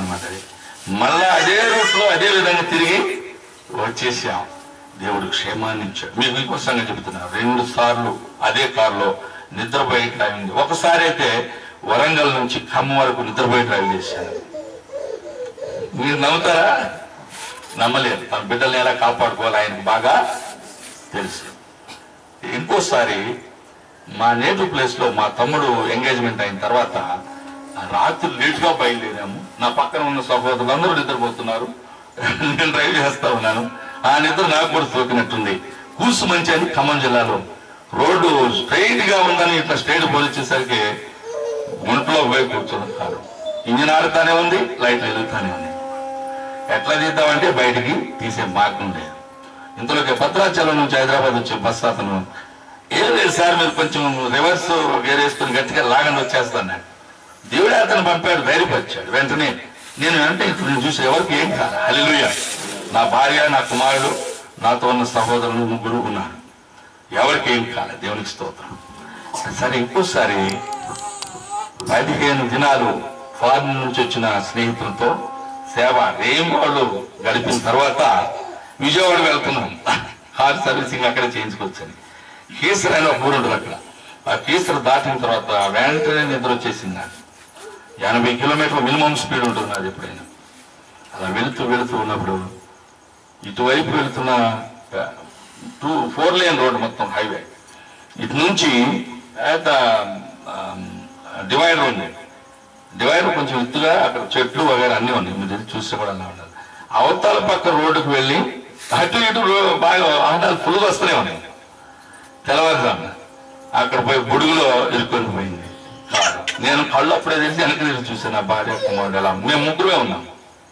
అనమాట. అది మళ్ళా అదే రూట్లో అదే విధంగా తిరిగి వచ్చేసాం. దేవుడు క్షేమాన్ని ఇచ్చాడు. మీకు ఇంకో సంగతి చెబుతున్నా, 2 సార్లు అదే కారులో నిద్రపోయి డ్రైవింగ్. ఒకసారి అయితే వరంగల్ నుంచి ఖమ్మం వరకు నిద్రపోయి డ్రైవ్ చేశాను. మీరు నమ్ముతారా? నమ్మలేరు. తన బిడ్డల్ని ఎలా కాపాడుకోవాలి ఆయనకు బాగా తెలుసు. ఇంకోసారి మా నేటివ్ ప్లేస్లో మా తమ్ముడు ఎంగేజ్మెంట్ అయిన తర్వాత రాత్రి లేటుగా బయలుదేరాము. నా పక్కన ఉన్న సహోదరులు అందరూ నిద్రపోతున్నారు, నేను డ్రైవ్ చేస్తా ఉన్నాను. ఆ నిద్ర నాకు కూడా సోకినట్టుంది. కూసుమంచి అని ఖమ్మం జిల్లాలో రోడ్డు స్ట్రైట్ గా ఉందని ఇట్లా స్ట్రైట్ పోల్చేసరికి గుంట్లో పోయి కూర్చొని కాదు. ఇంజిన్ ఆడుతానే ఉంది, లైట్లు వెలుగుతానే ఉంది. ఎట్లా తీద్దామంటే బయటికి తీసే మార్గం లేదు. ఇంతలోకి భద్రాచలం నుంచి హైదరాబాద్ వచ్చే బస్సు అతను, ఏం లేదు సార్ మీరు కొంచెం రివర్స్ గేర్ వేసుకుని గట్టిగా లాగండి వచ్చేస్తాను. దేవుడే అతను పంపాడు, ధైర్యపరిచాడు. వెంటనే నేను అంటే ఇప్పుడు నేను చూసి ఎవరికి ఏం కాదు. హల్లెలూయా. నా భార్య, నా కుమారుడు, నాతో ఉన్న సహోదరులు 3 ఉన్నారు. ఎవరికి ఏం కాలేదు. దేవునికి స్తోత్రం. సరే ఇంకోసారి 15 దినాలు ఫారిన్ నుంచి వచ్చిన స్నేహితులతో సేవ రేంబాళ్ళు గడిపిన తర్వాత విజయవాడ వెళ్తున్నాం. కార్ సర్వీసింగ్ అక్కడ చేయించుకోవచ్చని. కేసర్ అని ఒక ఊరు ఉంటుంది అక్కడ. ఆ కేసర్ దాటిన తర్వాత వెంటనే నిద్ర వచ్చేసింది నాకు. 80 కిలోమీటర్ల మినిమం స్పీడ్ ఉంటుంది అది ఎప్పుడైనా. అలా వెళుతూ ఉన్నప్పుడు ఇటువైపు వెళుతున్న 4 లేన్ రోడ్డు మొత్తం హైవే. ఇటు నుంచి డివైడర్ ఉంది. డివైడర్ కొంచెం ఎత్తుగా అక్కడ చెట్లు వగైరా అన్నీ ఉన్నాయి. మీరు చూస్తే కూడా అలా ఉండాలి. అవతల పక్క రోడ్డుకు వెళ్ళి అటు ఇటు బాగా వాహనాలు ఫుల్గా వస్తూనే ఉన్నాయి. తెల్లవారుజామున అక్కడ పోయి బుడుగులో ఇరుక్కొని పోయింది. నేను కళ్ళు అప్పుడే తెలిసి వెనక్కి తెలిసి చూసాను. నా భార్య, కుమారుడు ఎలా మేము 3 ఉన్నాం.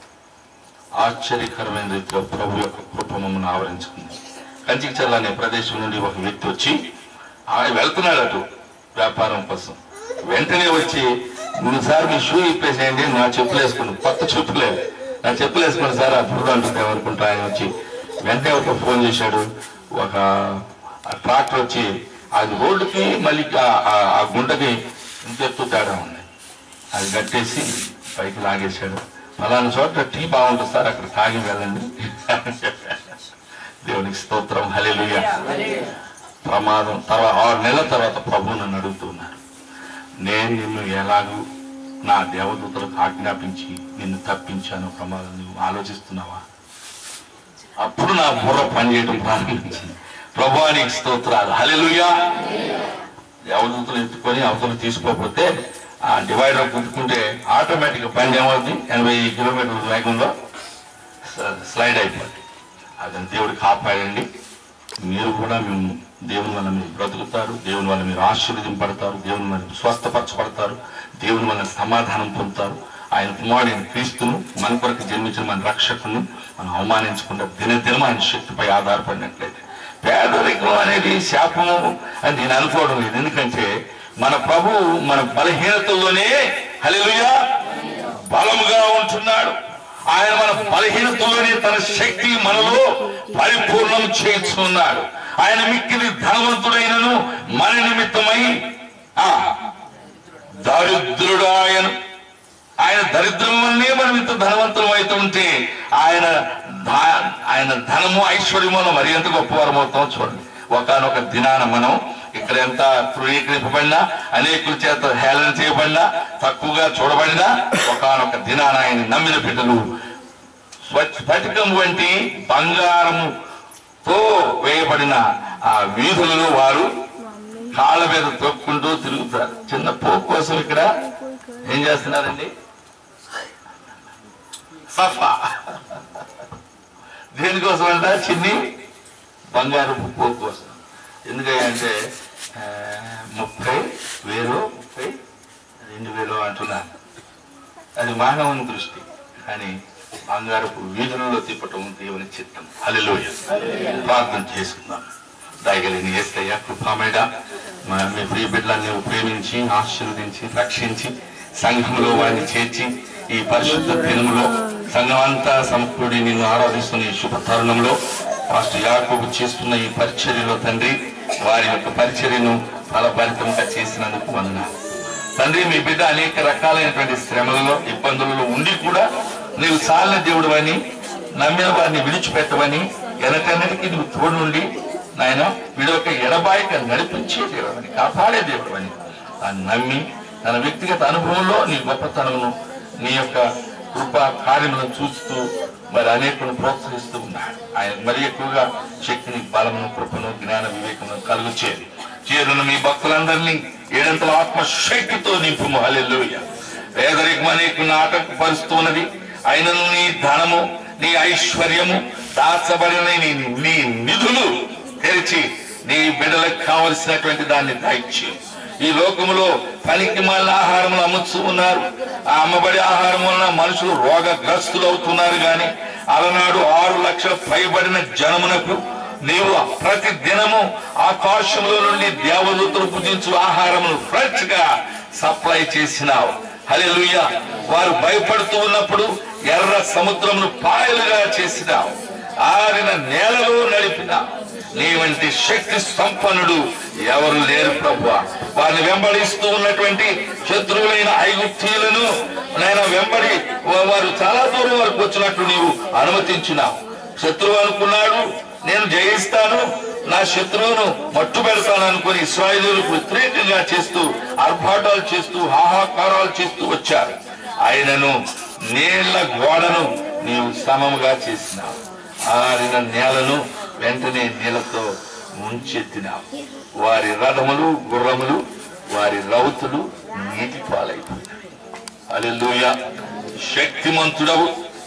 ఆశ్చర్యకరమైన రీతిలో ప్రభు యొక్క కృప మమ్మల్ని ఆవరించుకుంది. కంచికచర్ల అనే ప్రదేశం నుండి ఒక వ్యక్తి వచ్చి ఆయన వెళ్తున్నాడు అటు వ్యాపారం కోసం. వెంటనే వచ్చి 3 సార్లు మీ షూ ఇప్పేసేయండి, నా చెప్పులు వేసుకున్నాను. కొత్త చెప్పులేదు, నా చెప్పులు వేసుకున్నాను సార్ అప్పుడు అంటుంది అనుకుంటా. ఆయన వచ్చి వెంటనే ఒక ఫోన్ చేశాడు. ఒక ట్రాక్టర్ వచ్చి అది రోడ్డుకి మళ్ళీ ఆ గుంటకి ఇంత ఎత్తు తేడా ఉంది. అది కట్టేసి పైకి లాగేశాడు. అలాంటి చోట టీ బాగుంటుంది సార్, అక్కడ తాగి వెళ్ళండి. దేవునికి స్తోత్రం. హల్లెలూయా. ప్రమాదం తర్వాత 6 నెలల తర్వాత ప్రభు నన్ను అడుగుతున్నారు, నేను నిన్ను ఎలాగూ నా దేవదూతలకు ఆజ్ఞాపించి నిన్ను తప్పించాను, ప్రమాదం నువ్వు ఆలోచిస్తున్నావా? అప్పుడు నా బుర్ర పనిచేయడం ప్రారంభించింది. ప్రభువానికి స్తోత్రాలు. హల్లెలూయా. దేవదూతలు ఎత్తుకొని అవతలు తీసుకోకపోతే ఆ డివైడర్ గుర్తుకుంటే ఆటోమేటిక్గా బండి ఏమవుతుంది, 80 కిలోమీటర్ల వేగంలో స్లైడ్ అయిపోతుంది. అదని దేవుడు కాపాడండి. మీరు కూడా మేము దేవుని వల్ల మీరు బ్రతుకుతారు, దేవుని వల్ల మీరు ఆశీర్వదింపడతారు, దేవుని వల్ల స్వస్థపరచబడతారు, దేవుని వల్ల సమాధానం పొందుతారు. ఆయన కుమారుడైన క్రీస్తును మన కొరకు జన్మించిన మన రక్షకుని మనం అవమానించకుండా దినదినం ఆయన శక్తిపై ఆధారపడినట్లయితే పేదరికం అనేది శాపము అని నేను అనుకోవడం లేదు. ఎందుకంటే మన ప్రభు మన బలహీనతల్లోనే హల్లెలూయా బలముగా ఉంటున్నాడు. ఆయన మన బలహీనతల్లోనే తన శక్తి మనలో పరిపూర్ణం చేస్తున్నాడు. ఆయన మిక్కిలి ధనవంతుడైనను మన నిమిత్తమై దరిద్రుడు ఆయన దరిద్రం వల్లనే మనం ఇంత ధనవంతులం అవుతుంటే ఆయన ధనము ఐశ్వర్యములో మరి ఎంత గొప్పవారం అవుతామో చూడండి. ఒకనొక దినాన మనం ఇక్కడ ఎంత తృణీకరింపబడినా, అనేకుల చేత హేళన చేయబడినా, తక్కువగా చూడబడినా, ఒకనొక దినాన ఆయన నమ్మిన బిడ్డలు స్ఫటికం వంటి బంగారముతో వేయబడిన ఆ వీధులలో వారు కాళ్ళ మీద తొక్కుంటూ తిరుగుతారు. చిన్న పోకు కోసం ఇక్కడ ఏం చేస్తున్నారండి? సఫా. దేనికోసం అంట? చిన్ని బంగారు పోకు కోసం. ఎందుకంటే 30,000 32,000 అంటున్నారు. అది మానవుని దృష్టి. కానీ బంగారపు వీధులలో తిప్పటం దేవుని చిత్తం. హల్లెలూయా. ప్రార్థన చేసుకుందాం. దయగలిగిన యేసయ్య కృపామేడ మీ ప్రియ బిడ్డలను ప్రేమించి ఆశీర్వదించి రక్షించి సంఘంలో వారిని చేర్చి ఈ పరిశుద్ధ దినములో సంఘం అంతా సమకూడి నిన్ను ఆరాధిస్తున్న ఈ శుభ తరుణంలో పాస్టర్ యాకోబు చేస్తున్న ఈ పరిచర్యలో తండ్రి వారి యొక్క పరిచర్యను ఫలభరితంగా చేసినందుకు వందనాలు తండ్రి. మీ బిడ్డ అనేక రకాలైనటువంటి శ్రమలలో ఇబ్బందులలో ఉండి కూడా నీవు చాలిన దేవుడు అని, నమ్మిన వారిని విడిచిపెట్టవని, వెనకన్నిటికీ నువ్వు తోడు నుండి నాయన వీడొక ఎడబాయిక నడిపించే దేవుడు అని, కాపాడే దేవుడు అని దాన్ని నమ్మి తన వ్యక్తిగత అనుభవంలో నీ గొప్పతనమును, నీ యొక్క కృప కార్యములను చూస్తూ మరి అనేకులను ప్రోత్సహిస్తూ ఉన్నాడు. ఆయన మరి ఎక్కువగా శక్తిని, బలమును, కృపను, జ్ఞాన వివేకమును కలుగు చేరున్న మీ భక్తులందరినీ ఏడంతల ఆత్మశక్తితో నింపుము. హల్లెలూయా. పేదరికం అనేకులను ఆటంకపరుస్తున్నది. అయినను నీ ధనము, నీ ఐశ్వర్యము, దాచబడిన నీ నిధులు తెరిచి నీ బిడ్డలకు కావలసినటువంటి దాన్ని దయచేయి. ఈ లోకములో పనికి మాలిన ఆహారములు అమ్ముతూ ఉన్నారు. ఆ అమ్మబడి ఆహారం వలన మనుషులు రోగగ్రస్తులు అవుతున్నారు. గాని అలనాడు 6 లక్షల పైబడిన జనమునకు నీవు ప్రతి దినము ఆకాశంలో నుండి దేవదూతలు పూజించు ఆహారమును ఫ్రెష్ గా సప్లై చేసినావు. హల్లెలూయా. వారు భయపడుతూ ఉన్నప్పుడు ఎర్ర సముద్రమును పాయలుగా చేసినావు. ఆరిన నేలలో నడిపినావు. నీ వంటి శక్తి సంపన్నుడు ఎవరు లేరు ప్రభువా. వారిని వెంబడిస్తూ ఉన్నటువంటి శత్రువులైన ఐగుప్తీయులను నేను వెంబడి వారు చాలా దూరం వరకు వచ్చినట్లు నీవు అనుమతించినావు. శత్రువు అనుకున్నాడు, నేను జయిస్తాను, నా శత్రువును మట్టు పెడతాను అనుకుని ఇశ్రాయేలీయులకు వ్యతిరేకంగా చేస్తూ ఆర్భాటాలు చేస్తూ హాహాకారాలు చేస్తూ వచ్చారు. ఆయనను నీళ్ల గోడను నీవు సమముగా చేసినావు. ఆరిన నేలను వెంటనే నీళ్లతో ముంచెత్తినావు. వారి రథములు, గుర్రములు, వారి రౌతులు నీటి పాలైపోయినాయి. హల్లెలూయా. శక్తిమంతుడవు.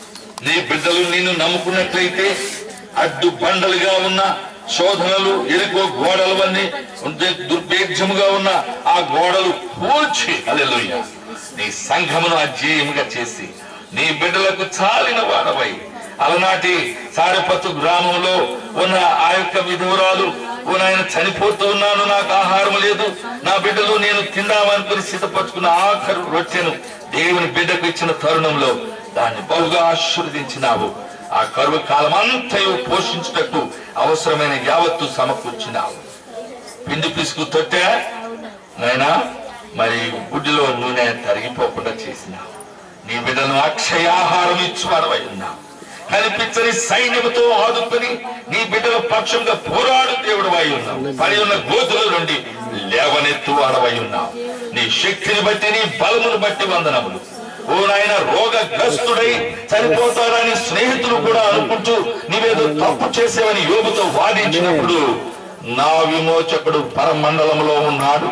నీ బిడ్డలు నిన్ను నమ్ముకున్నట్లయితే అడ్డు బండలుగా ఉన్న శోధనలు, ఎరుకో గోడలవన్నీ దుర్భేద్యముగా ఉన్న ఆ గోడలు కూల్చి, హల్లెలూయా, నీ సంఘమును అజేయముగా చేసి నీ బిడ్డలకు చాలిన వాడవై అలనాటి సారెపత్తు గ్రామంలో ఉన్న ఆ యొక్క విధురాలు ఆయన చనిపోతూ ఉన్నాను, నాకు ఆహారం లేదు, నా బిడ్డలు నేను తిందామనుకుని సిద్ధపరచుకున్న ఆఖరు రొట్టెను దేవుని బిడ్డకు ఇచ్చిన తరుణంలో దాన్ని బహుగా ఆశీర్వదించినావు. ఆ కరువు కాలం అంతయు పోషించుటకు అవసరమైన యావత్తు సమకూర్చినావు. పిండి పిసుకు తొట్టె నాయనా మరి గుడ్డిలో నూనె తరిగిపోకుండా చేసినావు. నీ బిడ్డను అక్షయాహారం ఇచ్చువాడవై ఉన్నావు. కనిపించని సైన్యముతో ఆదుకొని నీ బిడ్డల పక్షంగా పోరాడు దేవుడు అయి ఉన్నావు. పడి ఉన్న గోతుల నుండి లేవనెత్తు వాడవై ఉన్నావు. నీ శక్తిని బట్టి, నీ బలమును బట్టి వందనములు. ఓ నాయన, రోగగ్రస్తుడై చనిపోతాడని స్నేహితులు కూడా అనుకుంటూ నీవేదో తప్పు చేసేవని యోబుతో వాదించినప్పుడు నా విమోచకుడు పరమండలంలో ఉన్నాడు,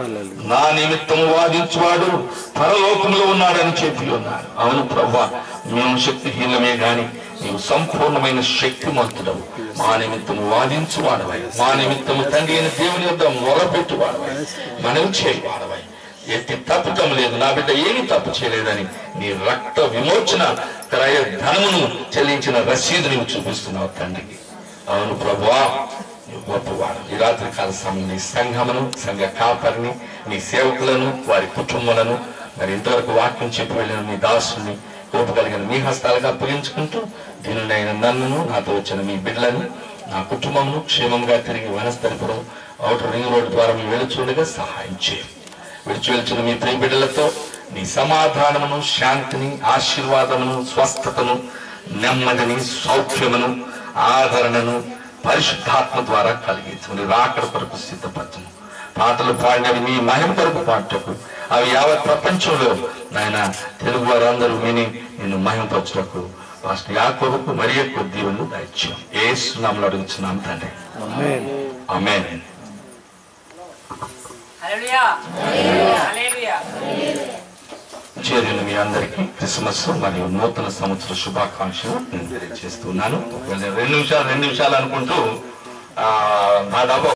నా నిమిత్తము వాదించువాడు పరలోకంలో ఉన్నాడని చెప్పి ఉన్నాడు. అవును ప్రభువా, మేము శక్తిహీనమే గాని నీవు సంపూర్ణమైన శక్తిమంతుడవు. మా నిమిత్తము వాదించువాడవై, మా నిమిత్తము తండ్రి అయిన దేవుని యొద్ద మొరపెట్టువాడవై, మనవి చేయవాడవై. ఎట్టి తప్పుటం లేదు, నా బిడ్డ ఏమి తప్పు చేయలేదని నీ రక్త విమోచన క్రయ ధనమును చెల్లించిన రసీదు నీవు చూపిస్తున్నావు తండ్రికి. అవును ప్రభువా, గొప్పవాడు. ఈ రాత్రి కాల సమయం నీ సంఘమును, సంఘ కాపరిని, నీ సేవకులను, వారి కుటుంబాలను, మరి ఇంతవరకు వాక్యం చెప్పి వెళ్ళిన నీ దాసుని కోప కలిగిన మీ హస్తాలుగా అప్పగించుకుంటూ దీనుడైన నన్నును, నాతో వచ్చిన మీ బిడ్డలను, నా కుటుంబమును క్షేమంగా తిరిగి వనస్థలిపురం ఔటర్ రింగ్ రోడ్ ద్వారా మీ వెలుచుండగా సహాయం చేయి. విడిచి వెళ్చిన మీ ప్రియ బిడ్డలతో నీ సమాధానమును, శాంతిని, ఆశీర్వాదమును, స్వస్థతను, నెమ్మదిని, సౌఖ్యమును, ఆదరణను పరిశుద్ధాత్మ ద్వారా కలిగించు. రాకడ కొరకు సిద్ధపరచును. పాటలు పాడినవి మీ మహిమ కొరకు పాటకు, అవి యావత్ ప్రపంచంలో నాయన తెలుగు వారందరూ విని నిన్ను మహిమపరచుటకు పాస్టర్ యాకోబుకు మరి ఎక్కువ దీవెనలు దయచేయం. యేసు నామములో అడుగుచున్నాం తండ్రి, ఆమేన్. ఆమేన్. హల్లెలూయా. హల్లెలూయా. చేరిన మీ అందరికీ క్రిస్మస్ మరియు నూతన సంవత్సర శుభాకాంక్షలు నేను తెలియజేస్తున్నాను. 2 నిమిషాలు అనుకుంటూ దాదాపు